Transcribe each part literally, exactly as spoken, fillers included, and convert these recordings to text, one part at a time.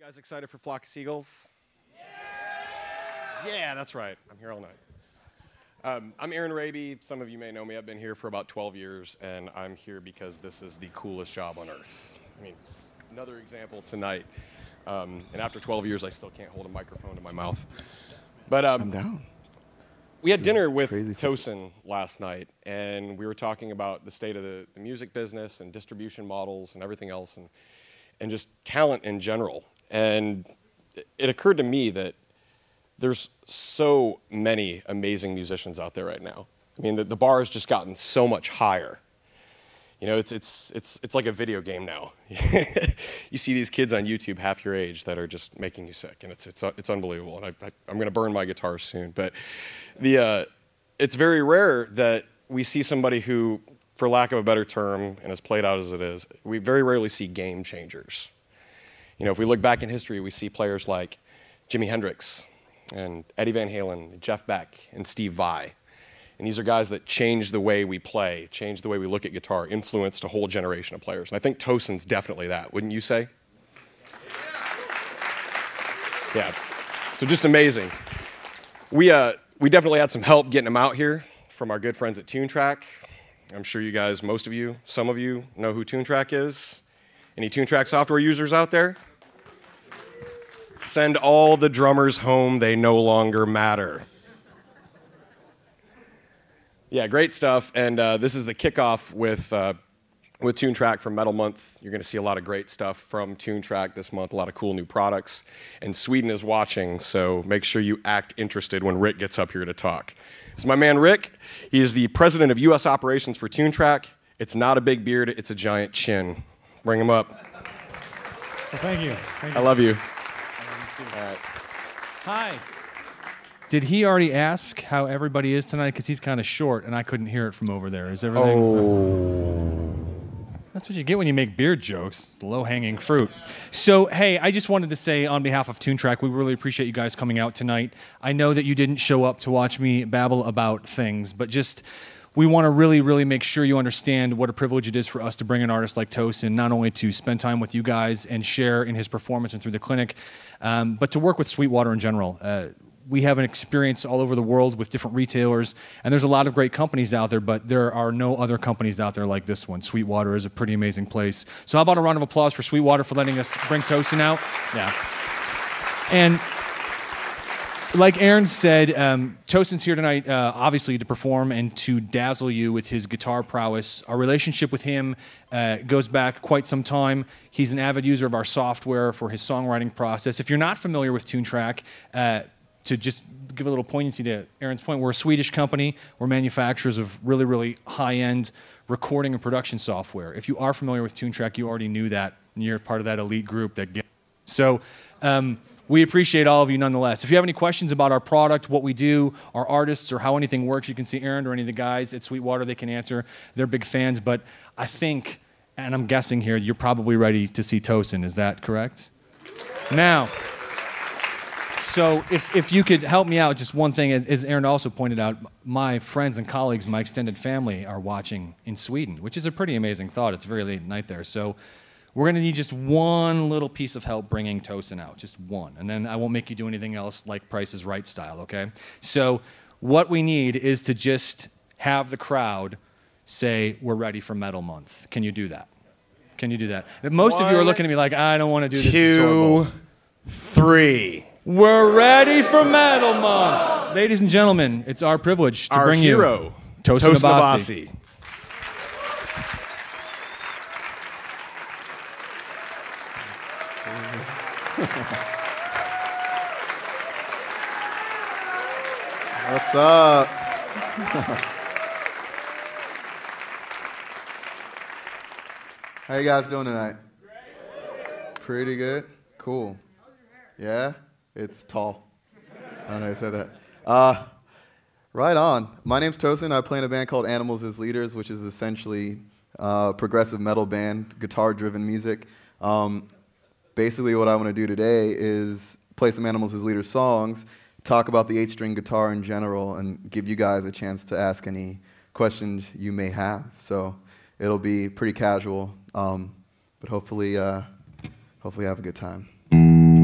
You guys excited for Flock of Seagulls? Yeah! Yeah, that's right. I'm here all night. Um, I'm Aaron Raby. Some of you may know me. I've been here for about twelve years, and I'm here because this is the coolest job on earth. I mean, another example tonight. Um, and after twelve years, I still can't hold a microphone to my mouth. But um, I'm down. We had dinner with Tosin last night, and we were talking about the state of the, the music business and distribution models and everything else, and, and just talent in general. And it occurred to me that there's so many amazing musicians out there right now. I mean, the, the bar has just gotten so much higher. You know, it's, it's, it's, it's like a video game now. You see these kids on YouTube half your age that are just making you sick, and it's, it's, it's unbelievable. And I, I, I'm going to burn my guitar soon. But the, uh, it's very rare that we see somebody who, for lack of a better term, and as played out as it is, we very rarely see game changers. You know, if we look back in history, we see players like Jimi Hendrix and Eddie Van Halen, Jeff Beck, and Steve Vai. And these are guys that changed the way we play, changed the way we look at guitar, influenced a whole generation of players. And I think Tosin's definitely that, wouldn't you say? Yeah. So just amazing. We, uh, we definitely had some help getting him out here from our good friends at Toontrack. I'm sure you guys, most of you, some of you know who Toontrack is. Any Toontrack software users out there? Send all the drummers home, they no longer matter. Yeah, great stuff, and uh, this is the kickoff with, uh, with Toontrack for Metal Month. You're going to see a lot of great stuff from Toontrack this month, a lot of cool new products. And Sweden is watching, so make sure you act interested when Rick gets up here to talk. This is my man Rick. He is the president of U S operations for Toontrack. It's not a big beard, it's a giant chin. Bring him up. Well, thank you. Thank you. I love you. All right. Hi. Did he already ask how everybody is tonight? Because he's kind of short, and I couldn't hear it from over there. Is everything? Oh. That's what you get when you make beard jokes. It's low-hanging fruit. So, hey, I just wanted to say on behalf of Toontrack, we really appreciate you guys coming out tonight. I know that you didn't show up to watch me babble about things, but just we want to really, really make sure you understand what a privilege it is for us to bring an artist like Tosin, not only to spend time with you guys and share in his performance and through the clinic, um, but to work with Sweetwater in general. Uh, we have an experience all over the world with different retailers, and there's a lot of great companies out there, but there are no other companies out there like this one. Sweetwater is a pretty amazing place. So how about a round of applause for Sweetwater for letting us bring Tosin out? Yeah. And like Aaron said, um, Tosin's here tonight, uh, obviously, to perform and to dazzle you with his guitar prowess. Our relationship with him uh, goes back quite some time. He's an avid user of our software for his songwriting process. If you're not familiar with Toontrack, uh, to just give a little poignancy to Aaron's point, we're a Swedish company. We're manufacturers of really, really high-end recording and production software. If you are familiar with Toontrack, you already knew that, and you're part of that elite group that gets. So. Um, We appreciate all of you nonetheless. If you have any questions about our product, what we do, our artists, or how anything works, you can see Aaron or any of the guys at Sweetwater. They can answer. They're big fans. But I think, and I'm guessing here, you're probably ready to see Tosin. Is that correct? Now, so if, if you could help me out, just one thing, as, as Aaron also pointed out, my friends and colleagues, my extended family are watching in Sweden, which is a pretty amazing thought. It's very late at night there. So we're going to need just one little piece of help bringing Tosin out, just one. And then I won't make you do anything else like Price is Right style, okay? So what we need is to just have the crowd say, we're ready for Metal Month. Can you do that? Can you do that? Most one, of you are looking at me like, I don't want to do this. Two, three. We're ready for Metal Month. Ladies and gentlemen, it's our privilege to our bring hero, you Tosin Abasi. Abasi. What's up? How you guys doing tonight? Pretty good? Cool. Yeah? It's tall. I don't know how to say that. Uh, right on. My name's Tosin. I play in a band called Animals as Leaders, which is essentially a progressive metal band, guitar-driven music. Um, basically what I want to do today is play some Animals as Leaders songs, talk about the eight-string guitar in general, and give you guys a chance to ask any questions you may have. So it'll be pretty casual, um, but hopefully, uh, hopefully have a good time.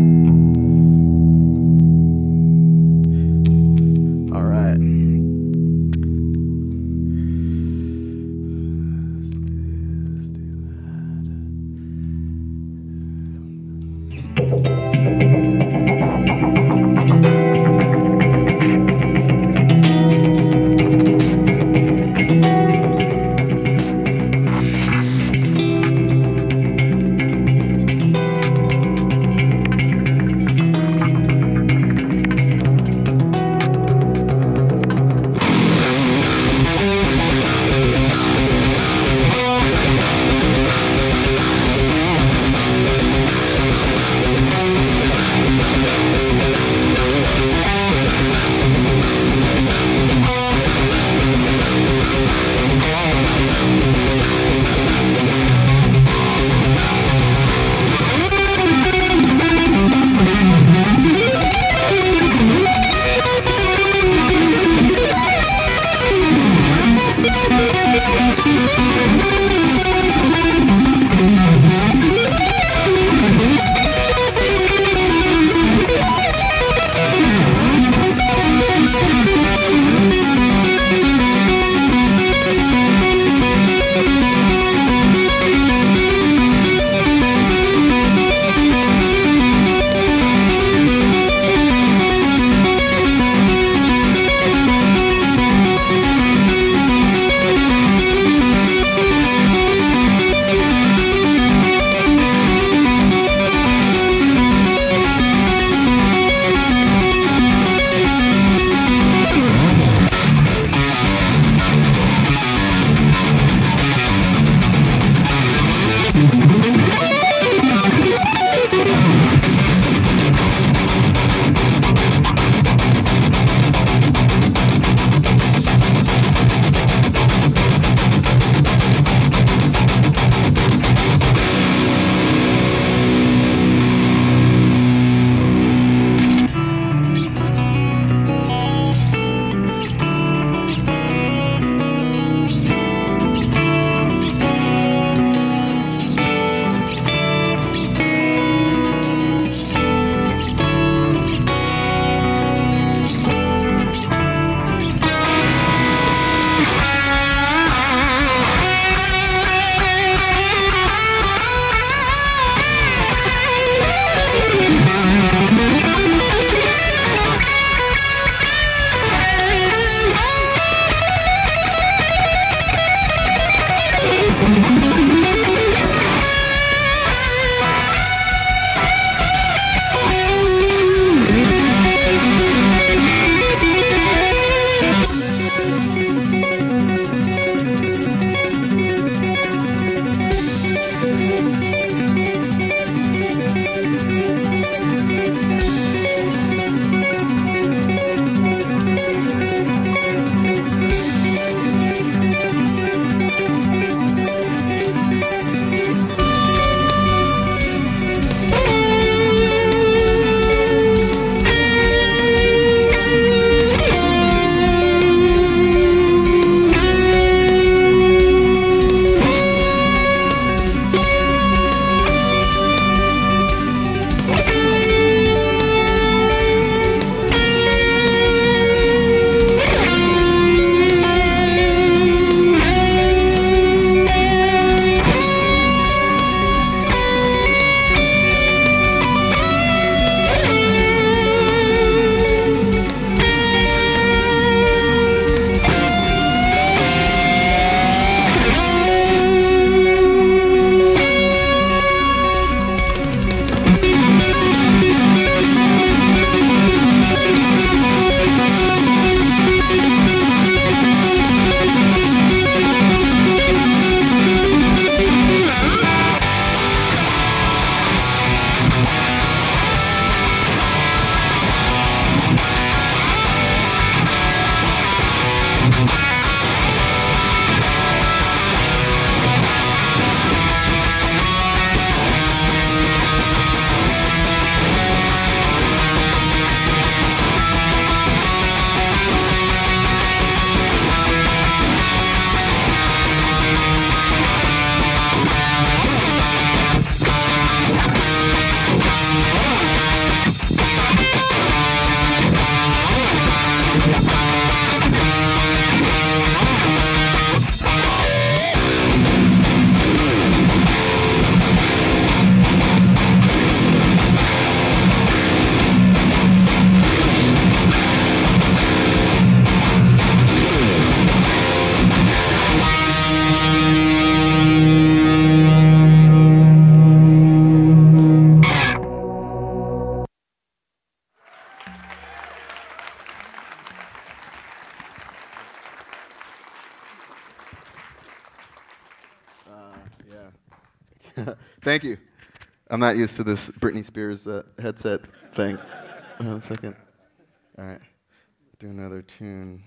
Yeah. Thank you. I'm not used to this Britney Spears uh, headset thing. Hold on a second. All right. Do another tune.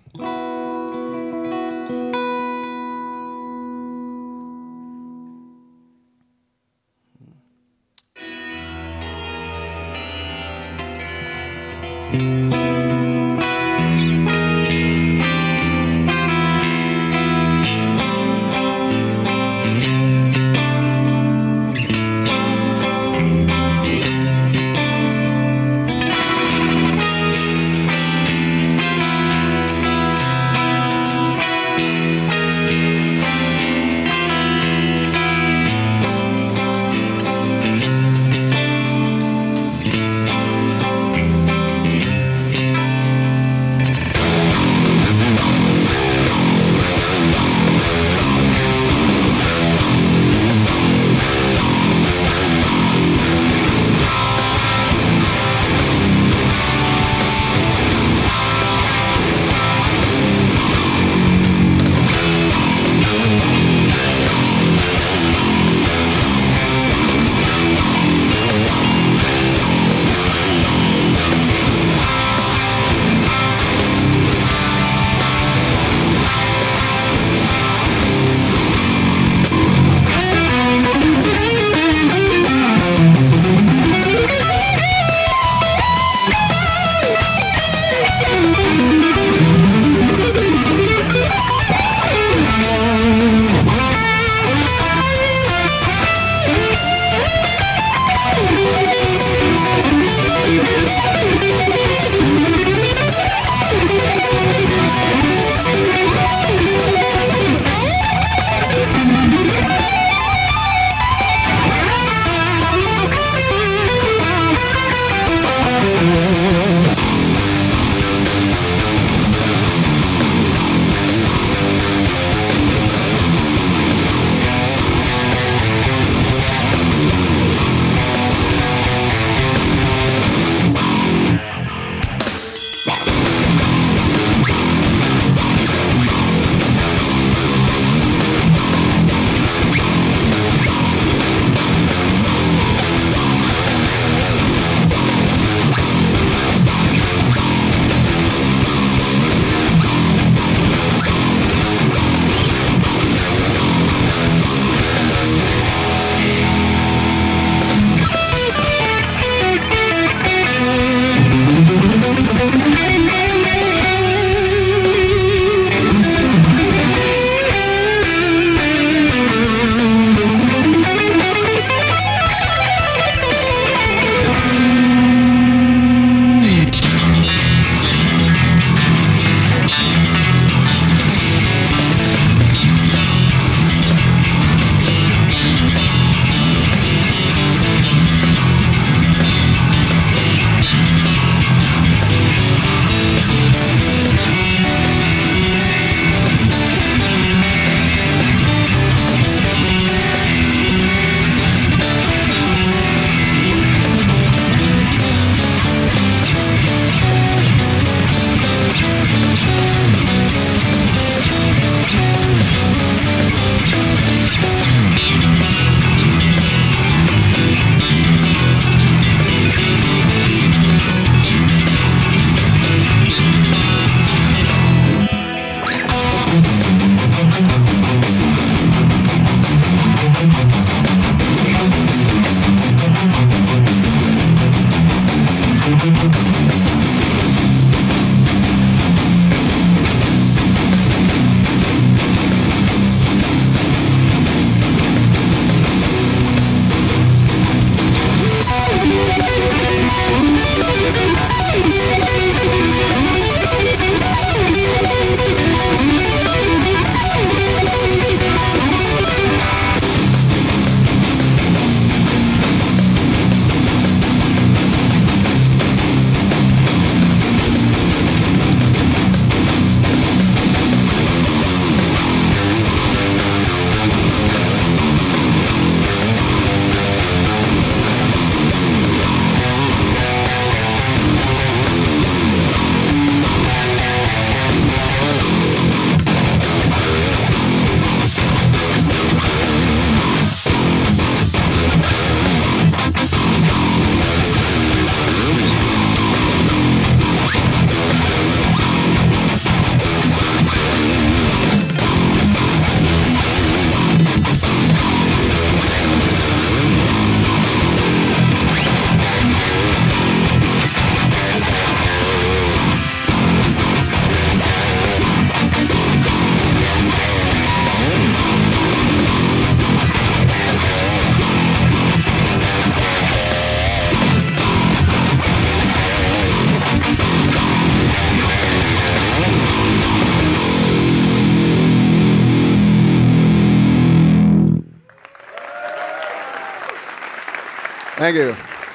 Thank you.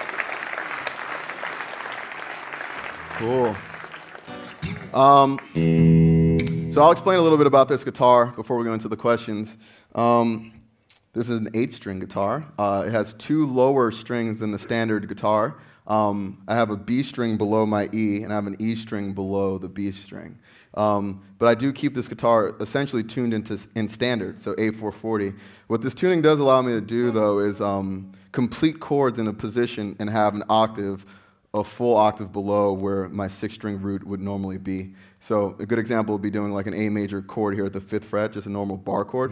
Cool. Um, so I'll explain a little bit about this guitar before we go into the questions. Um, this is an eight-string guitar. Uh, it has two lower strings than the standard guitar. Um, I have a B string below my E, and I have an E string below the B string. Um, but I do keep this guitar essentially tuned into in standard, so A four forty. What this tuning does allow me to do, though, is um, complete chords in a position and have an octave, a full octave below where my six-string root would normally be. So a good example would be doing like an A major chord here at the fifth fret, just a normal bar chord.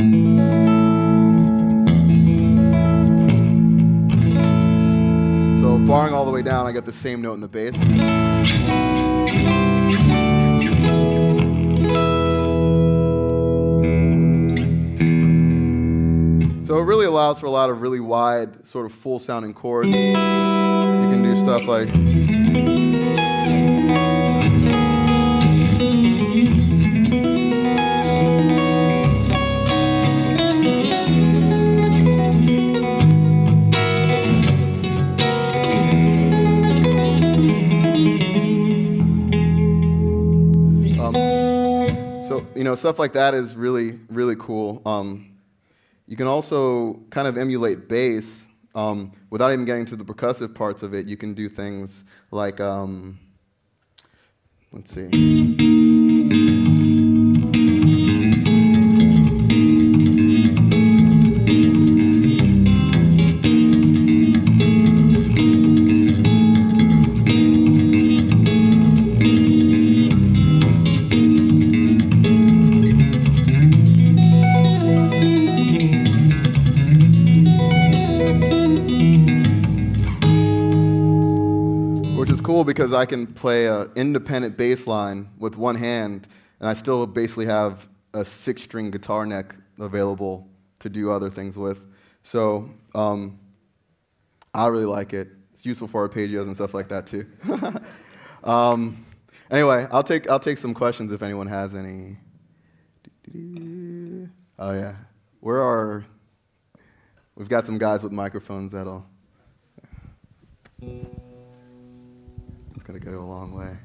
So barring all the way down, I get the same note in the bass. So it really allows for a lot of really wide, sort of full-sounding chords. You can do stuff like... Um, so, you know, stuff like that is really, really cool. Um, You can also kind of emulate bass um, without even getting to the percussive parts of it. You can do things like, um, let's see. Because I can play an independent bass line with one hand, and I still basically have a six-string guitar neck available to do other things with. So um, I really like it. It's useful for arpeggios and stuff like that too. um, anyway, I'll take I'll take some questions if anyone has any. Oh yeah, where are? We've got some guys with microphones that'll. It's going to go a long way.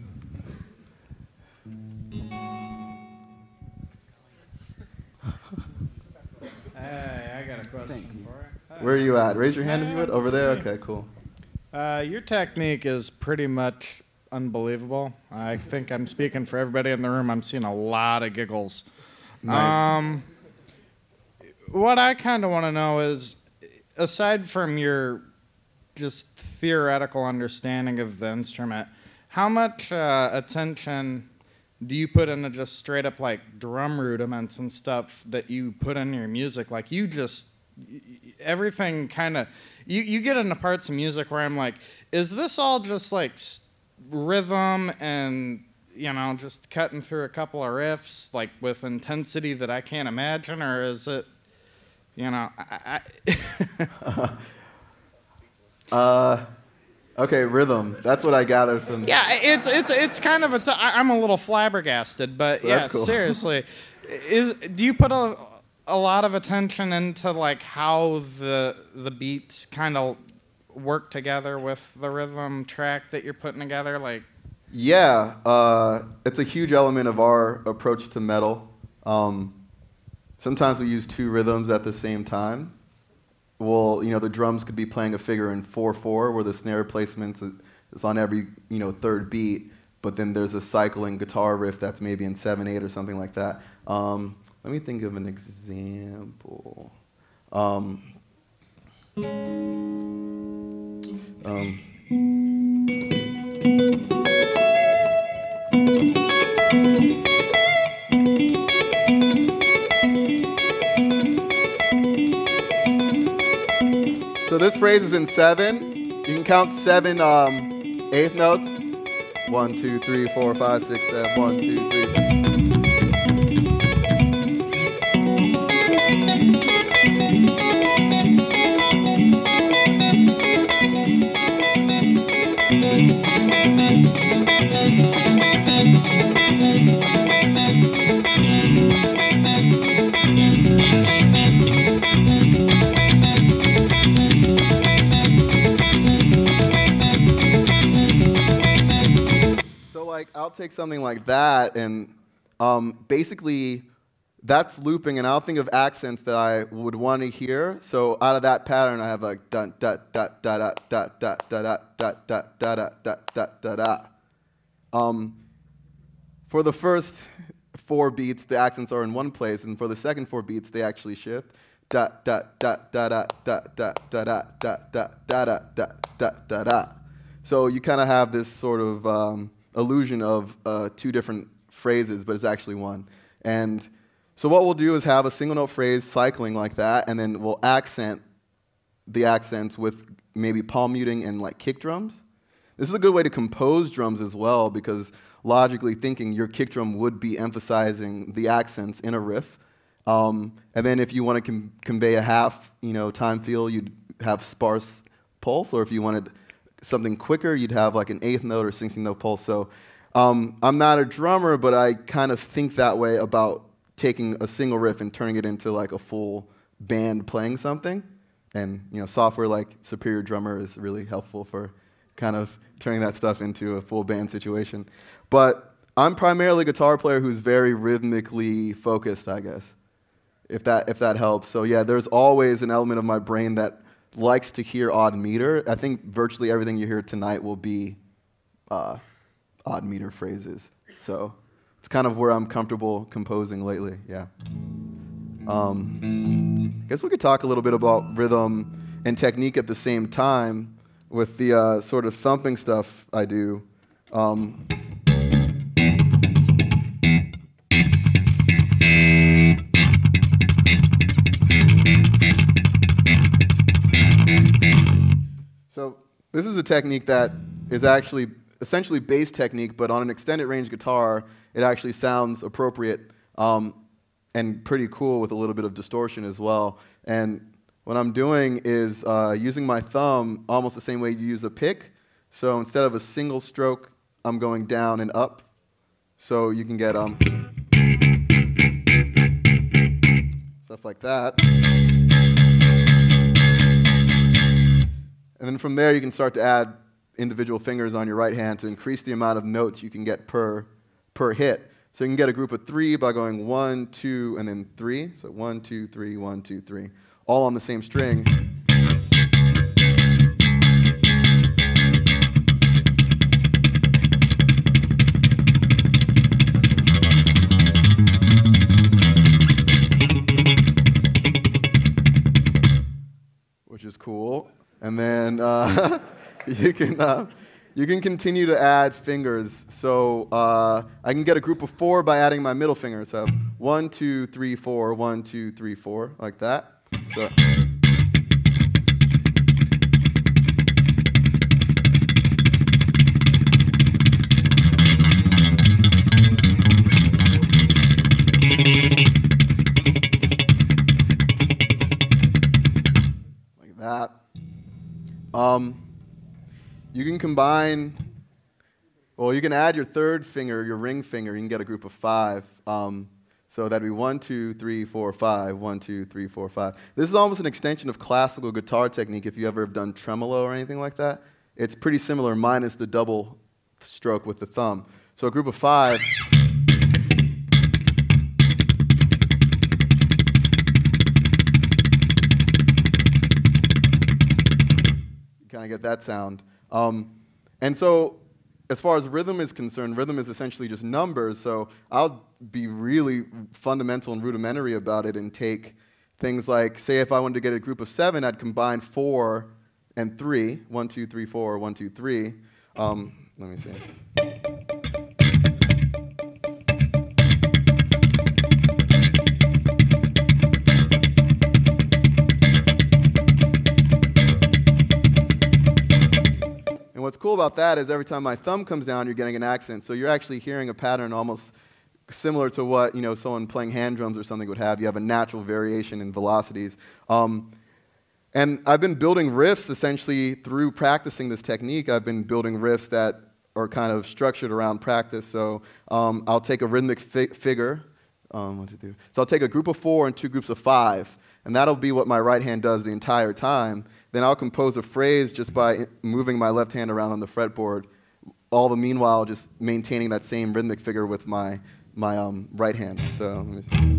Hey, I got a question for you. Hi. Where are you at? Raise your hand if you would. Over there? Okay, cool. Uh, your technique is pretty much unbelievable. I think I'm speaking for everybody in the room. I'm seeing a lot of giggles. Nice. Um, what I kind of want to know is, aside from your just theoretical understanding of the instrument, how much uh, attention do you put into just straight up like drum rudiments and stuff that you put in your music? Like you just, everything kind of, you, you get into parts of music where I'm like, is this all just like rhythm and, you know, just cutting through a couple of riffs like with intensity that I can't imagine, or is it, you know, I, I Uh, okay, rhythm. That's what I gathered from. Yeah, it's it's it's kind of a. T- I'm a little flabbergasted, but yeah, That's cool. seriously, is do you put a a lot of attention into like how the the beats kind of work together with the rhythm track that you're putting together? Like, yeah, uh, it's a huge element of our approach to metal. Um, sometimes we use two rhythms at the same time. Well, you know, the drums could be playing a figure in four four, where the snare placement is on every, you know, third beat, but then there's a cycling guitar riff that's maybe in seven eight or something like that. Um, let me think of an example. Um, um, So this phrase is in seven. You can count seven um, eighth notes. One, two, three, four, five, six, seven. One, two, three. I'll take something like that, and um, basically that's looping, and I'll think of accents that I would want to hear. So out of that pattern, I have like da da da da da da da da da da da da da da da da. Um, for the first four beats, the accents are in one place, and for the second four beats, they actually shift. Da da da da da da da da da da da da da da da da. So you kind of have this sort of um, illusion of uh, two different phrases, but it's actually one. And so what we'll do is have a single note phrase cycling like that, and then we'll accent the accents with maybe palm muting and like kick drums. This is a good way to compose drums as well, because logically thinking, your kick drum would be emphasizing the accents in a riff. Um, and then if you want to com convey a half, you know, time feel, you'd have sparse pulse, or if you wanted something quicker, you'd have like an eighth note or sixteenth note pulse. So um, I'm not a drummer, but I kind of think that way about taking a single riff and turning it into like a full band playing something. And you know, software like Superior Drummer is really helpful for kind of turning that stuff into a full band situation. But I'm primarily a guitar player who's very rhythmically focused, I guess, if that, if that helps. So yeah, there's always an element of my brain that likes to hear odd meter. I think virtually everything you hear tonight will be uh, odd meter phrases. So it's kind of where I'm comfortable composing lately, yeah. Um, I guess we could talk a little bit about rhythm and technique at the same time with the uh, sort of thumping stuff I do. Um, so this is a technique that is actually essentially bass technique, but on an extended range guitar, it actually sounds appropriate um, and pretty cool with a little bit of distortion as well. And what I'm doing is uh, using my thumb almost the same way you use a pick. So instead of a single stroke, I'm going down and up. So you can get um, stuff like that. And then from there, you can start to add individual fingers on your right hand to increase the amount of notes you can get per, per hit. So you can get a group of three by going one, two, and then three. So one, two, three, one, two, three, all on the same string. Which is cool. And then uh, you can uh, you can continue to add fingers. So uh, I can get a group of four by adding my middle finger. So one, two, three, four, one, two, three, four, like that. So. Like that. Um, you can combine, well, you can add your third finger, your ring finger. You can get a group of five. Um, so that'd be one, two, three, four, five. One, two, three, four, five. This is almost an extension of classical guitar technique if you ever have done tremolo or anything like that. It's pretty similar, minus the double stroke with the thumb. So a group of five. Kind of get that sound. Um, and so as far as rhythm is concerned, rhythm is essentially just numbers, so I'll be really fundamental and rudimentary about it and take things like, say if I wanted to get a group of seven, I'd combine four and three. One, two, three, four, one, two, three. Um, let me see. What's cool about that is every time my thumb comes down, you're getting an accent. So you're actually hearing a pattern almost similar to what, you know, someone playing hand drums or something would have. You have a natural variation in velocities. Um, and I've been building riffs essentially through practicing this technique. I've been building riffs that are kind of structured around practice. So um, I'll take a rhythmic fi figure. Um, one, two, three. So I'll take a group of four and two groups of five. And that'll be what my right hand does the entire time. Then I'll compose a phrase just by moving my left hand around on the fretboard all the meanwhile just maintaining that same rhythmic figure with my, my um, right hand. So let me see.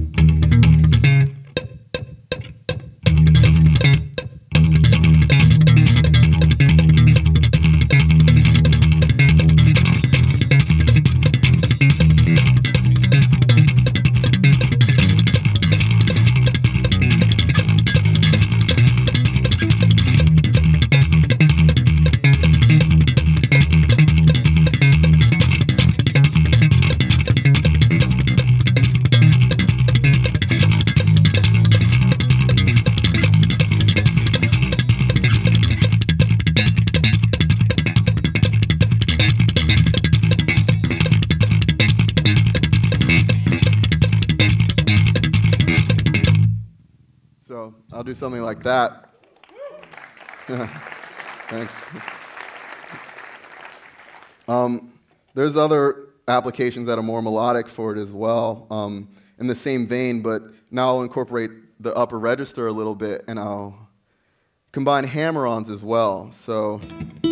I'll do something like that. Thanks. Um, there's other applications that are more melodic for it as well, um, in the same vein, but now I'll incorporate the upper register a little bit, and I'll combine hammer-ons as well. So.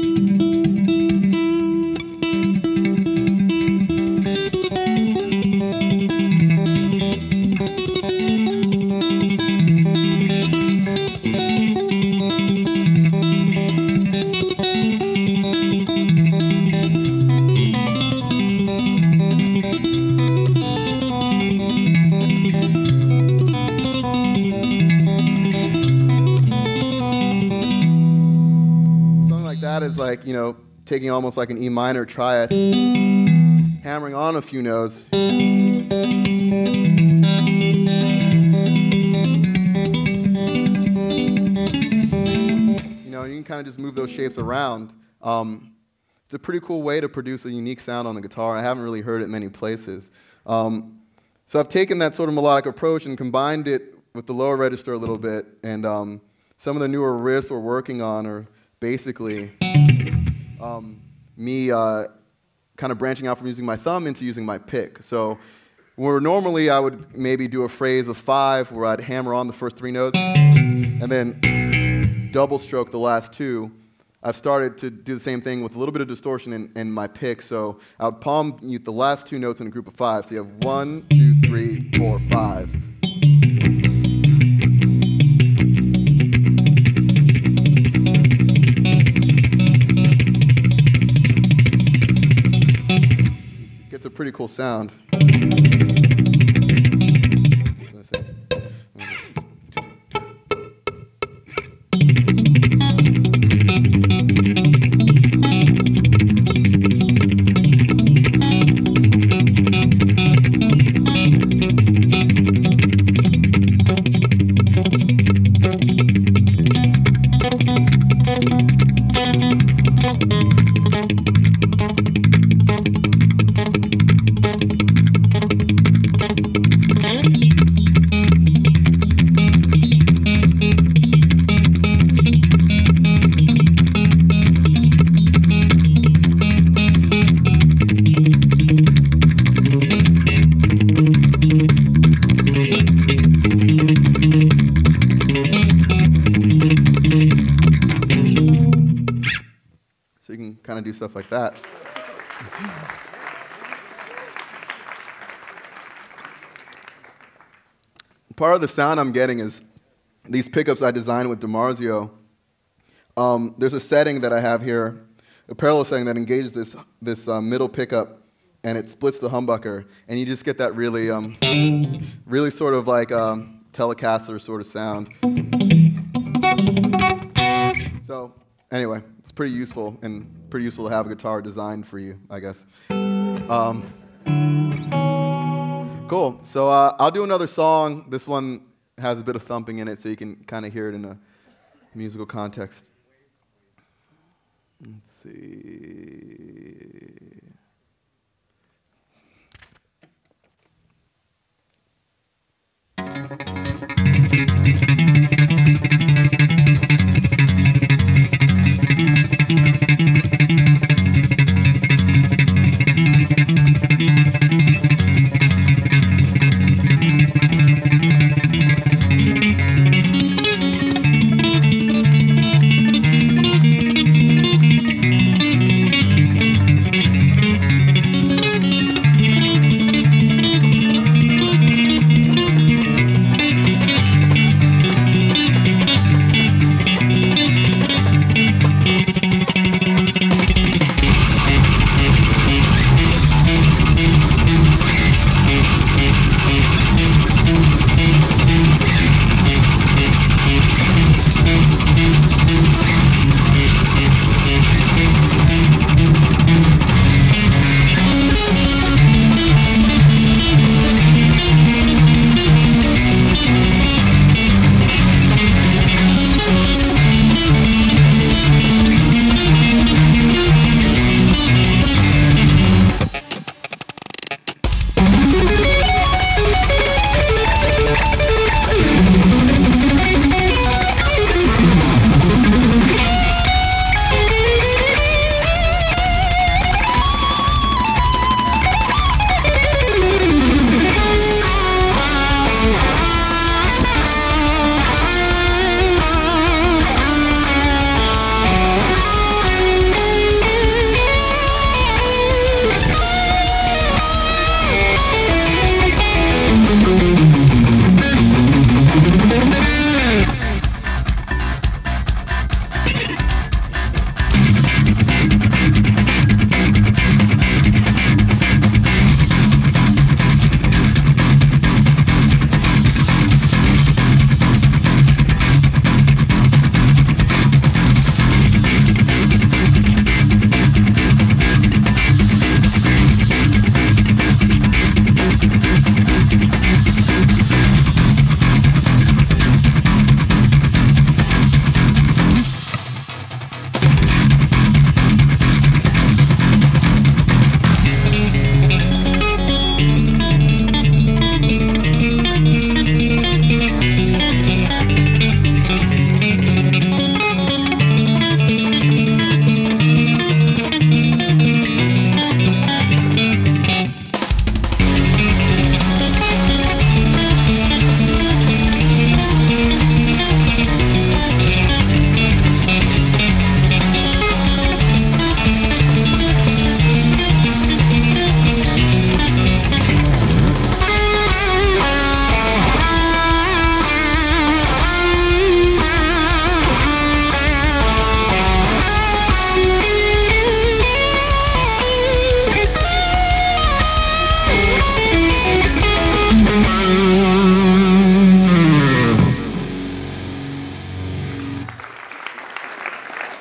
Is like, you know, taking almost like an E minor triad, hammering on a few notes. You know, you can kind of just move those shapes around. Um, it's a pretty cool way to produce a unique sound on the guitar. I haven't really heard it many places. Um, so I've taken that sort of melodic approach and combined it with the lower register a little bit, and um, some of the newer riffs we're working on are basically um, me uh, kind of branching out from using my thumb into using my pick. So where normally I would maybe do a phrase of five where I'd hammer on the first three notes and then double stroke the last two, I've started to do the same thing with a little bit of distortion in, in my pick. So I would palm mute the last two notes in a group of five. So you have one, two, three, four, five. It's a pretty cool sound. Do stuff like that. Part of the sound I'm getting is these pickups I designed with DiMarzio. Um, there's a setting that I have here, a parallel setting that engages this, this uh, middle pickup, and it splits the humbucker, and you just get that really, um, really sort of like um, Telecaster sort of sound. So anyway, it's pretty useful and pretty useful to have a guitar designed for you, I guess. Um, cool. So uh, I'll do another song. This one has a bit of thumping in it, so you can kind of hear it in a musical context. Let's see.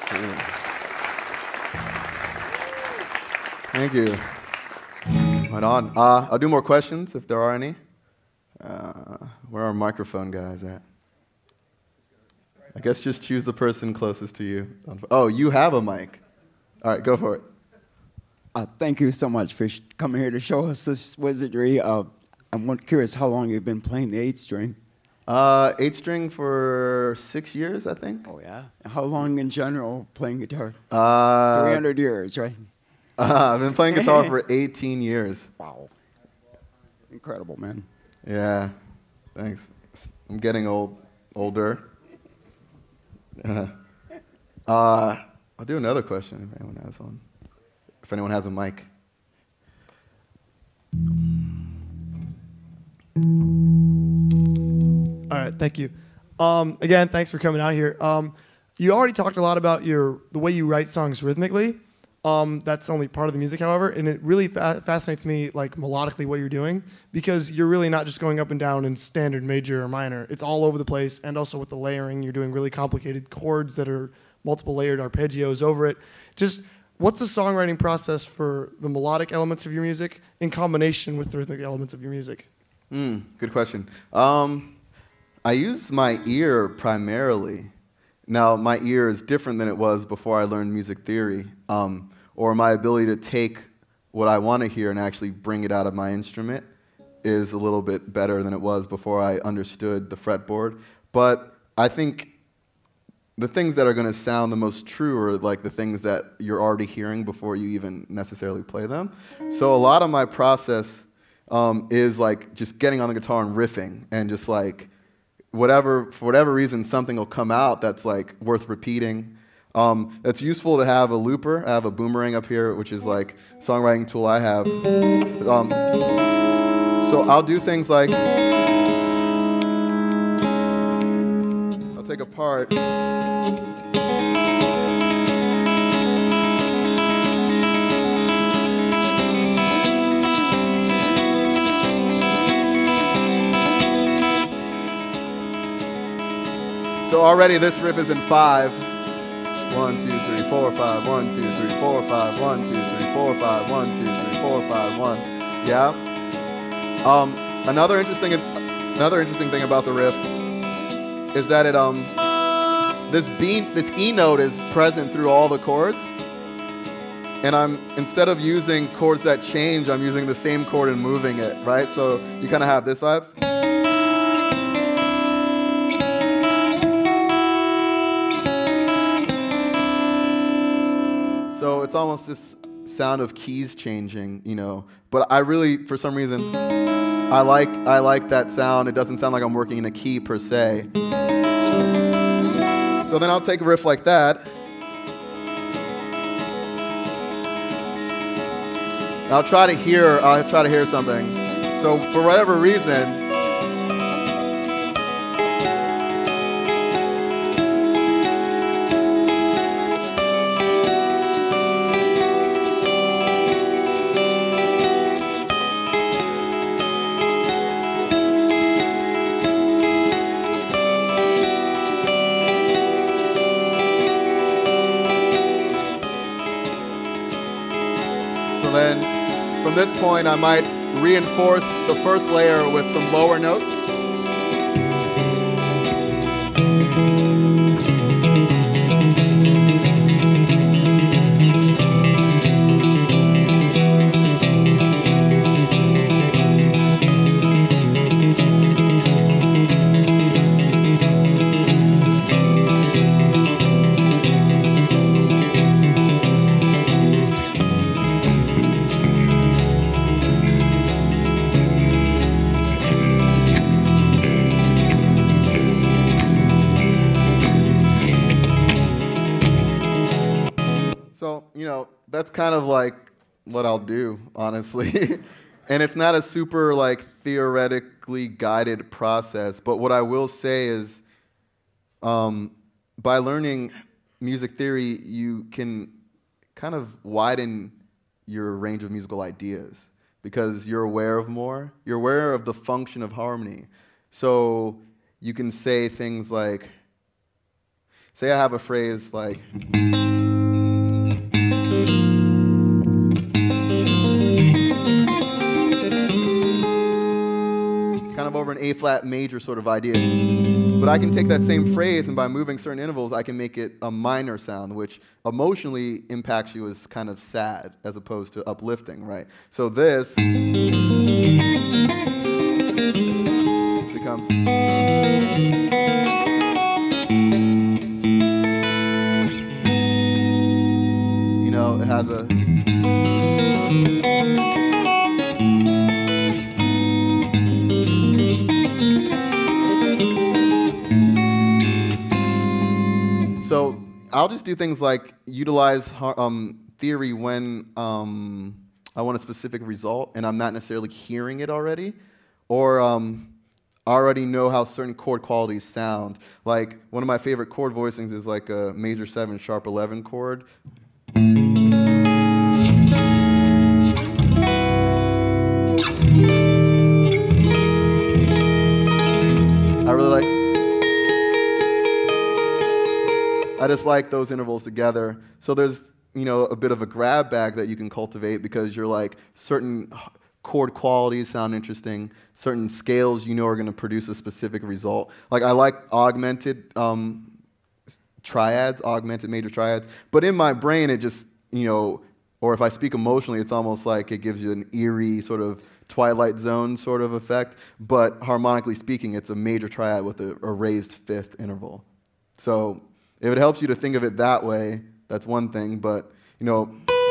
Cool. Thank you. Right on. Uh, I'll do more questions if there are any. Uh, where are our microphone guys at? I guess just choose the person closest to you. Oh, you have a mic. All right, go for it. Uh, thank you so much for sh coming here to show us this wizardry. Uh, I'm curious how long you've been playing the eight string. Uh, eight string for six years, I think. Oh yeah. How long in general playing guitar? Uh, Three hundred years, right? Uh, I've been playing guitar for eighteen years. Wow. Incredible, man. Yeah. Thanks. I'm getting old, older. Uh, uh, I'll do another question if anyone has one. If anyone has a mic. All right, thank you. Um, again, thanks for coming out here. Um, you already talked a lot about your the way you write songs rhythmically. Um, that's only part of the music, however, and it really fa fascinates me, like melodically, what you're doing, because you're really not just going up and down in standard major or minor. It's all over the place, and also with the layering, you're doing really complicated chords that are multiple layered arpeggios over it. Just what's the songwriting process for the melodic elements of your music in combination with the rhythmic elements of your music? Mm, good question. Um, I use my ear primarily. Now, my ear is different than it was before I learned music theory, um, or my ability to take what I want to hear and actually bring it out of my instrument is a little bit better than it was before I understood the fretboard. But I think the things that are going to sound the most true are like the things that you're already hearing before you even necessarily play them. So a lot of my process um, is like just getting on the guitar and riffing and just like whatever, for whatever reason, something will come out that's like worth repeating. Um, it's useful to have a looper. I have a boomerang up here, which is like a songwriting tool I have. Um, so I'll do things like, I'll take a part. So already this riff is in five. One, two, three, four, five. One, two, three, four, five. One, two, three, four, five. One, two, three, four, five. One. Yeah. Um, another interesting, another interesting thing about the riff is that it um, this B, this E note is present through all the chords, and I'm instead of using chords that change, I'm using the same chord and moving it, right? So you kind of have this vibe. So it's almost this sound of keys changing, you know. But I really, for some reason, I like I like that sound. It doesn't sound like I'm working in a key per se. So then I'll take a riff like that. And I'll try to hear. I'll try to hear something. So for whatever reason. So then, from this point, I might reinforce the first layer with some lower notes. So, you know, that's kind of like what I'll do, honestly. And it's not a super, like, theoretically guided process. But what I will say is, um, by learning music theory, you can kind of widen your range of musical ideas because you're aware of more. You're aware of the function of harmony. So you can say things like, say I have a phrase like, an A flat major sort of idea. But I can take that same phrase, and by moving certain intervals, I can make it a minor sound, which emotionally impacts you as kind of sad as opposed to uplifting, right? So this becomes, you know, it has a, so I'll just do things like utilize um, theory when um, I want a specific result and I'm not necessarily hearing it already, or um, I already know how certain chord qualities sound. Like one of my favorite chord voicings is like a major seven sharp eleven chord. I really like. I just like those intervals together. So there's, you know, a bit of a grab bag that you can cultivate because you're like, certain chord qualities sound interesting, certain scales you know are going to produce a specific result. Like I like augmented um, triads, augmented major triads, but in my brain it just, you know, or if I speak emotionally, it's almost like it gives you an eerie sort of Twilight Zone sort of effect, but harmonically speaking, it's a major triad with a, a raised fifth interval. So if it helps you to think of it that way, that's one thing, but, you know,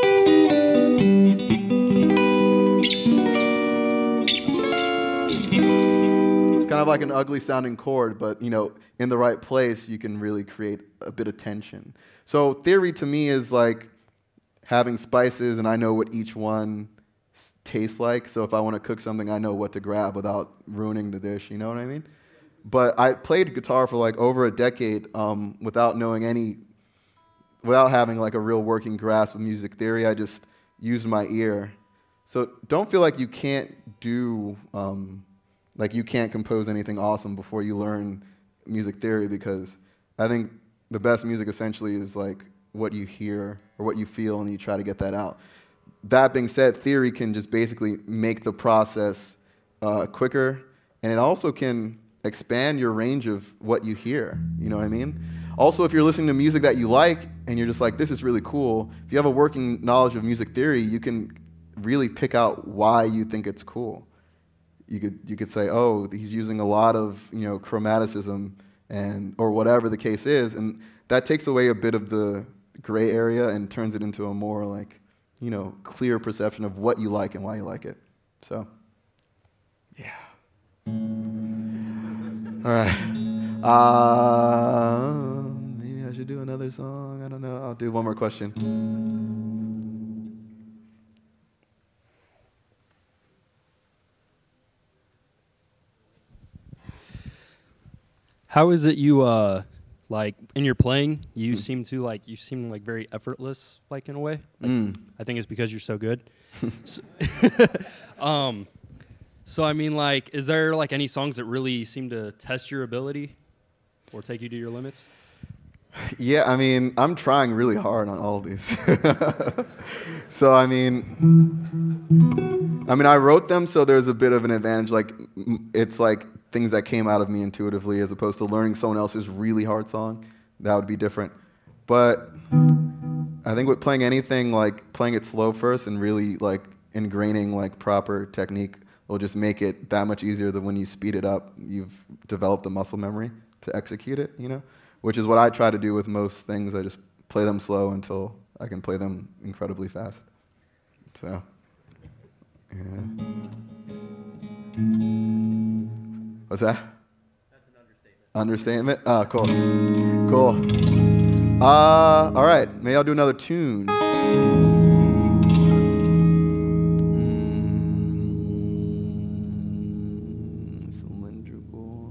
it's kind of like an ugly sounding chord, but, you know, in the right place, you can really create a bit of tension. So theory to me is like having spices, and I know what each one tastes like, so if I want to cook something, I know what to grab without ruining the dish, you know what I mean? But I played guitar for like over a decade um, without knowing any, without having like a real working grasp of music theory. I just used my ear. So don't feel like you can't do, um, like you can't compose anything awesome before you learn music theory, because I think the best music essentially is like what you hear or what you feel, and you try to get that out. That being said, theory can just basically make the process uh, quicker, and it also can expand your range of what you hear, you know what I mean? Also, if you're listening to music that you like and you're just like, this is really cool, if you have a working knowledge of music theory, you can really pick out why you think it's cool. You could you could say, oh, he's using a lot of, you know, chromaticism, and or whatever the case is, and that takes away a bit of the gray area and turns it into a more like, you know, clear perception of what you like and why you like it. So, yeah. All right. Uh, maybe I should do another song. I don't know. I'll do one more question. How is it you, uh, like, in your playing, you mm. seem to, like, you seem, like, very effortless, like, in a way? Like, mm. I think it's because you're so good. so, um, so, I mean, like, is there, like, any songs that really seem to test your ability or take you to your limits? Yeah, I mean, I'm trying really hard on all of these. So, I mean, I mean, I wrote them, so there's a bit of an advantage. Like, it's like things that came out of me intuitively, as opposed to learning someone else's really hard song. That would be different. But I think with playing anything, like playing it slow first and really like ingraining like proper technique will just make it that much easier than when you speed it up. You've developed the muscle memory to execute it, you know, which is what I try to do with most things. I just play them slow until I can play them incredibly fast. So, yeah. What's that? That's an understatement. Understatement? Oh, cool. Cool. Uh, all right. Maybe I'll do another tune. Mm, cylindrical.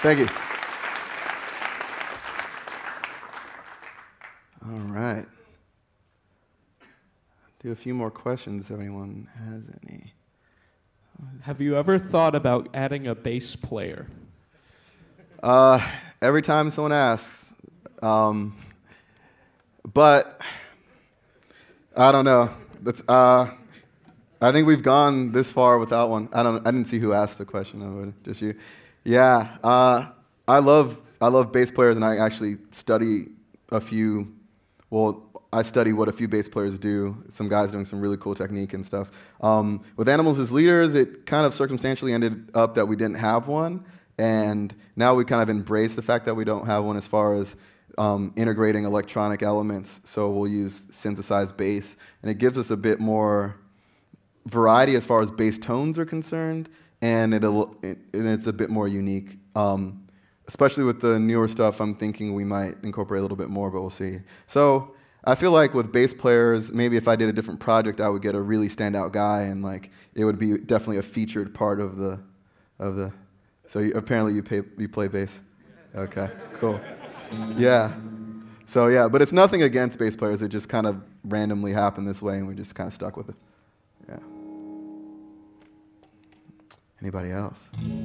Thank you. All right. Do a few more questions if anyone has any. Have you ever thought about adding a bass player? Uh, every time someone asks. Um, but I don't know. That's, uh, I think we've gone this far without one. I don't. I didn't see who asked the question. I would just you. Yeah. Uh, I love. I love bass players, and I actually study a few. Well, I study what a few bass players do. Some guys doing some really cool technique and stuff. Um, with Animals as Leaders, it kind of circumstantially ended up that we didn't have one, and now we kind of embrace the fact that we don't have one as far as um, integrating electronic elements. So we'll use synthesized bass, and it gives us a bit more variety as far as bass tones are concerned, and it'll, it, and it's a bit more unique. Um, especially with the newer stuff, I'm thinking we might incorporate a little bit more, but we'll see. So I feel like with bass players, maybe if I did a different project, I would get a really standout guy, and like it would be definitely a featured part of the, of the. So you, apparently you pay, you play bass. Okay, cool. Yeah. So yeah, but it's nothing against bass players. It just kind of randomly happened this way, and we just kind of stuck with it. Yeah. Anybody else?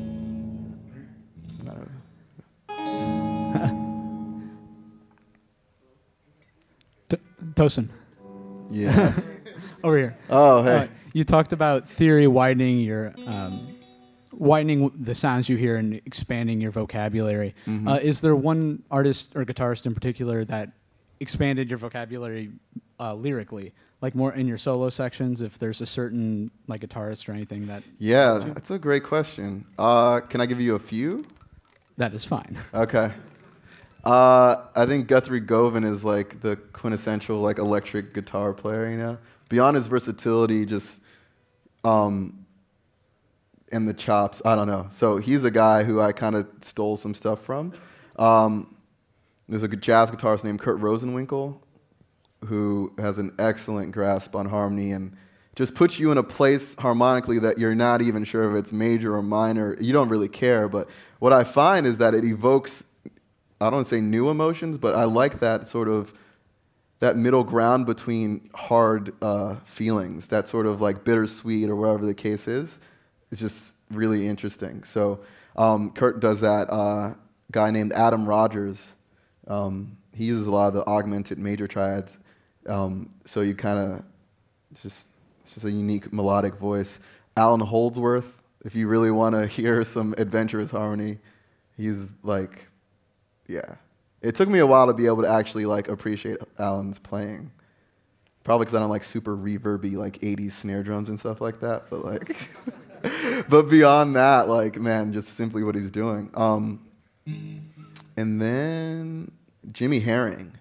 T- Tosin. Yes. Over here. Oh, hey. Uh, you talked about theory widening your, um, widening the sounds you hear and expanding your vocabulary. Mm-hmm. Uh, is there one artist or guitarist in particular that expanded your vocabulary uh, lyrically, like more in your solo sections? If there's a certain like guitarist or anything that. Yeah, that's a great question. Uh, can I give you a few? That is fine. Okay. Uh, I think Guthrie Govan is like the quintessential like electric guitar player, you know? Beyond his versatility, just um, and the chops, I don't know. So he's a guy who I kind of stole some stuff from. Um, there's a jazz guitarist named Kurt Rosenwinkel who has an excellent grasp on harmony and just puts you in a place harmonically that you're not even sure if it's major or minor. You don't really care, but what I find is that it evokes, I don't want to say new emotions, but I like that sort of, that middle ground between hard uh, feelings, that sort of like bittersweet or whatever the case is. It's just really interesting. So um, Kurt does that. Uh, guy named Adam Rogers, um, he uses a lot of the augmented major triads. Um, so you kind of, it's just, it's just a unique melodic voice. Alan Holdsworth, if you really want to hear some adventurous harmony, he's like, yeah. It took me a while to be able to actually like appreciate Alan's playing. Probably because I don't like super reverby like eighties snare drums and stuff like that. But like, but beyond that, like man, just simply what he's doing. Um, and then Jimmy Herring.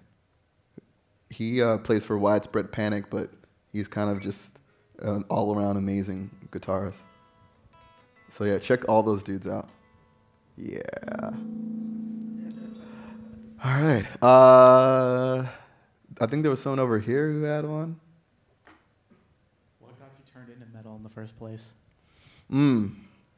He uh, plays for Widespread Panic, but he's kind of just an all-around amazing guitarist. So yeah, check all those dudes out. Yeah. All right. Uh, I think there was someone over here who had one. What got you turned into metal in the first place? Mm.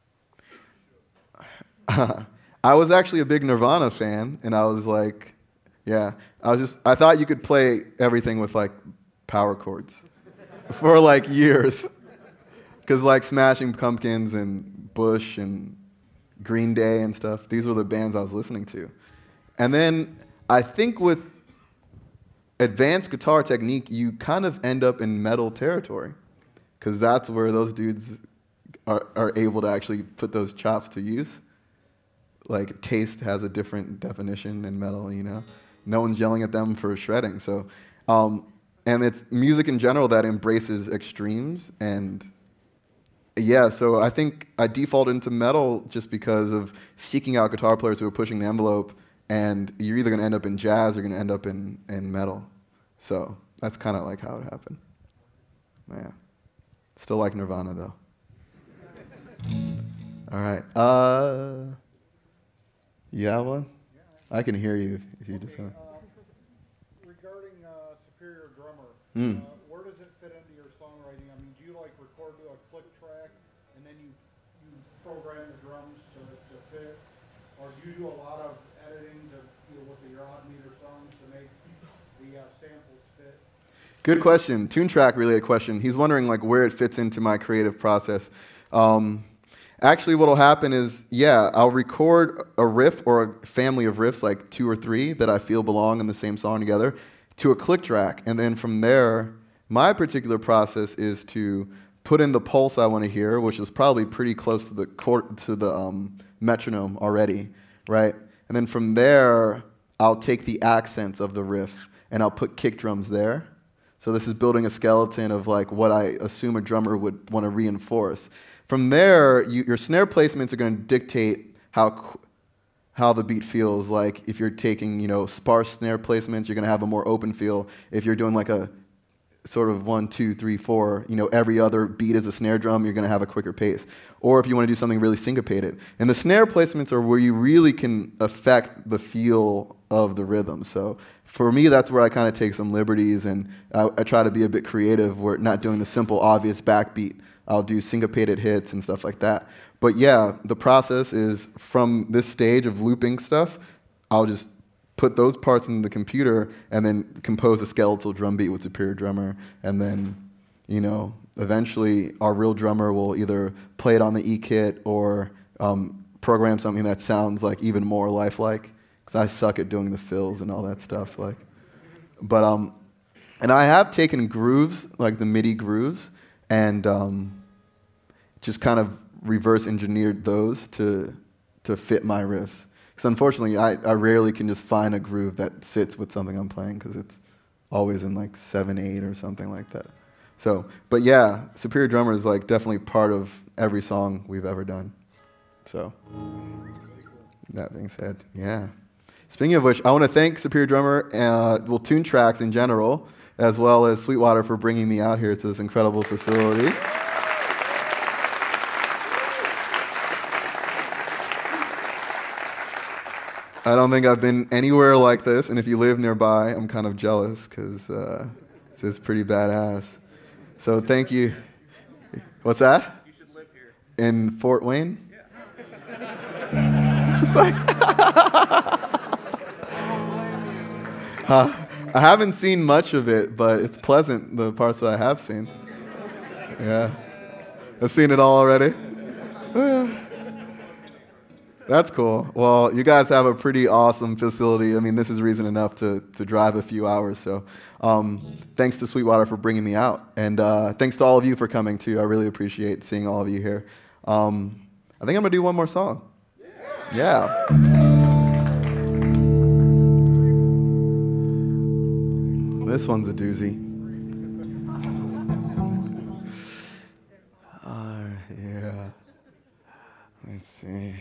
I was actually a big Nirvana fan, and I was like, yeah, I was just, I thought you could play everything with like power chords for like years. Because like Smashing Pumpkins and Bush and Green Day and stuff, these were the bands I was listening to. And then I think with advanced guitar technique, you kind of end up in metal territory. Because that's where those dudes are, are able to actually put those chops to use. Like taste has a different definition in metal, you know? No one's yelling at them for shredding. So, um, and it's music in general that embraces extremes. And yeah, so I think I defaulted into metal just because of seeking out guitar players who are pushing the envelope. And you're either going to end up in jazz or you're going to end up in, in metal. So that's kind of like how it happened. Yeah. Still like Nirvana, though. All right. Uh, you have one? I can hear you if, if you just want. Uh, regarding uh, Superior Drummer, Mm. uh, where does it fit into your songwriting? I mean, do you like record to a click track and then you, you program the drums to, to fit? or do you do a lot of editing to, you know, with the odd meter songs to make the uh, samples fit? Good question. Toontrack related question. He's wondering like where it fits into my creative process. Um, actually, what will happen is, yeah, I'll record a riff or a family of riffs, like two or three that I feel belong in the same song together, to a click track, and then from there, my particular process is to put in the pulse I want to hear, which is probably pretty close to the chord, to the um, metronome already, right? And then from there, I'll take the accents of the riff and I'll put kick drums there. So this is building a skeleton of like what I assume a drummer would want to reinforce. From there, you, your snare placements are going to dictate how how the beat feels. Like if you're taking, you know, sparse snare placements, you're going to have a more open feel. If you're doing like a sort of one, two, three, four, you know, every other beat is a snare drum, you're going to have a quicker pace. Or if you want to do something really syncopated. And the snare placements are where you really can affect the feel of the rhythm. So for me, that's where I kind of take some liberties, and I, I try to be a bit creative, where not doing the simple, obvious backbeat. I'll do syncopated hits and stuff like that. But yeah, the process is from this stage of looping stuff, I'll just put those parts in the computer and then compose a skeletal drum beat with Superior Drummer, and then, you know, eventually our real drummer will either play it on the E-kit or um, program something that sounds like even more lifelike, because I suck at doing the fills and all that stuff. Like, but um, and I have taken grooves, like the MIDI grooves, and um, just kind of reverse engineered those to to fit my riffs. Because unfortunately, I, I rarely can just find a groove that sits with something I'm playing, because it's always in like seven eight or something like that. So, but yeah, Superior Drummer is like definitely part of every song we've ever done. So, that being said, yeah. Speaking of which, I want to thank Superior Drummer, uh, well, Toontracks in general, as well as Sweetwater for bringing me out here to this incredible facility. I don't think I've been anywhere like this, and if you live nearby, I'm kind of jealous, because uh, this is pretty badass. So thank you. What's that? You should live here. In Fort Wayne? Yeah. It's like uh, I haven't seen much of it, but it's pleasant, the parts that I have seen. Yeah. I've seen it all already. That's cool. Well, you guys have a pretty awesome facility. I mean, this is reason enough to, to drive a few hours. So um, thanks to Sweetwater for bringing me out. And uh, thanks to all of you for coming, too. I really appreciate seeing all of you here. Um, I think I'm going to do one more song. Yeah. This one's a doozy. Uh, yeah. Let's see.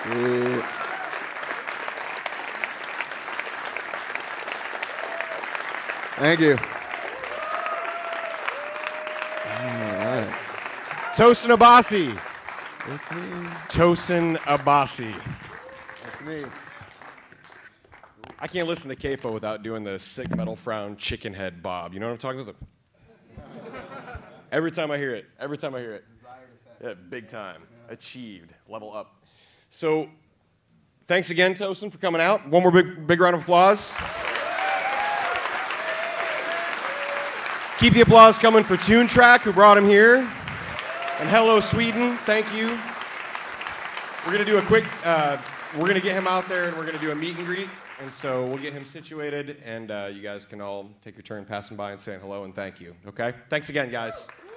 Yeah. Thank you. All right. Tosin Abasi. That's me. Tosin Abasi. That's me. I can't listen to K F O without doing the sick metal frown chicken head bob. You know what I'm talking about? Every time I hear it. Every time I hear it. Yeah, big time. Achieved. Level up. So, thanks again, Tosin, for coming out. One more big, big round of applause. Keep the applause coming for Toontrack, who brought him here. And hello, Sweden. Thank you. We're going to do a quick, uh, we're going to get him out there, and we're going to do a meet and greet. And so we'll get him situated, and uh, you guys can all take your turn passing by and saying hello and thank you. Okay? Thanks again, guys.